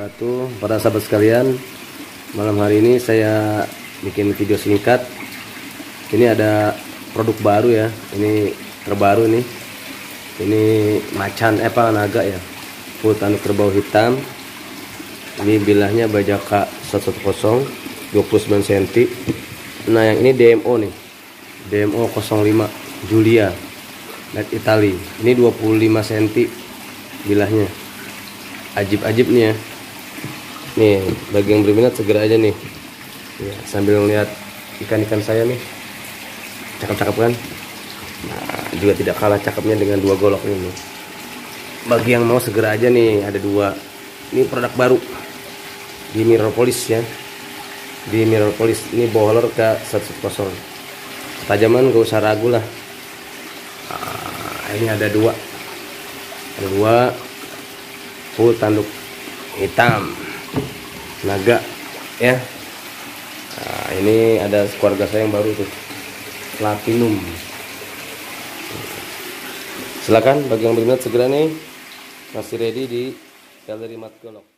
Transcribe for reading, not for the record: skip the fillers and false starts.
wabarakatuh. Para sahabat sekalian, malam hari ini saya bikin video singkat. Ini ada produk baru ya, ini terbaru nih. Ini macan naga ya, full tanduk kerbau hitam. Ini bilahnya Bajaka 110 29 cm. Nah yang ini DMO nih, DMO 05 Julia Net Italy. Ini 25 cm bilahnya. Ajib-ajib nih ya. Nih bagi yang berminat segera aja nih ya, sambil lihat ikan-ikan saya nih, cakep-cakep kan. Nah juga tidak kalah cakepnya dengan dua golok ini. Bagi yang mau segera aja nih, ada dua. Ini produk baru di Mirrorpolis ya, di Mirrorpolis. Ini Bowler K110. Ketajaman gak usah ragu lah. Ini ada dua full tanduk hitam naga ya. Nah, ini ada keluarga saya yang baru tuh, Platinum. Silakan bagi yang berminat segera nih, masih ready di Galeri Mat Golok.